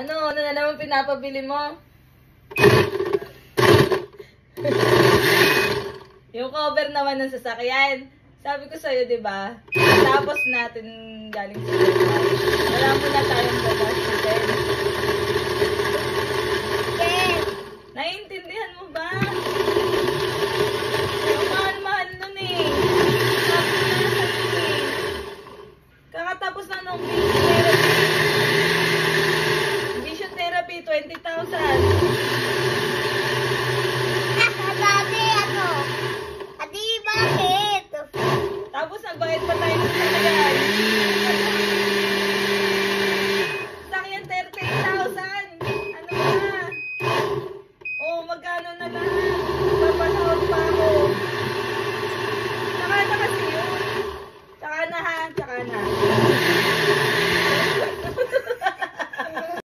Ano na naman pinapabili mo? Yung cover naman ng sasakyan. Sabi ko sa'yo, di ba? Tapos natin galing sa sasakyan. Wala mo na tayong gagastusin. Yes. Naiintindihan mo ba? Ang mahal-mahal nun eh. Sabi ko na sa'yo eh. Kakatapos na nung vision therapy, 20,000. Sabi ano? Adi, bakit? Tapos nagbayad pa tayo ng sasakyan. Sasakyan 38,000. Ano ba? Oh, magkano na lahat? Papasahod pa ako. Tsaka na kasi yun. Tsaka na ha, tsaka na.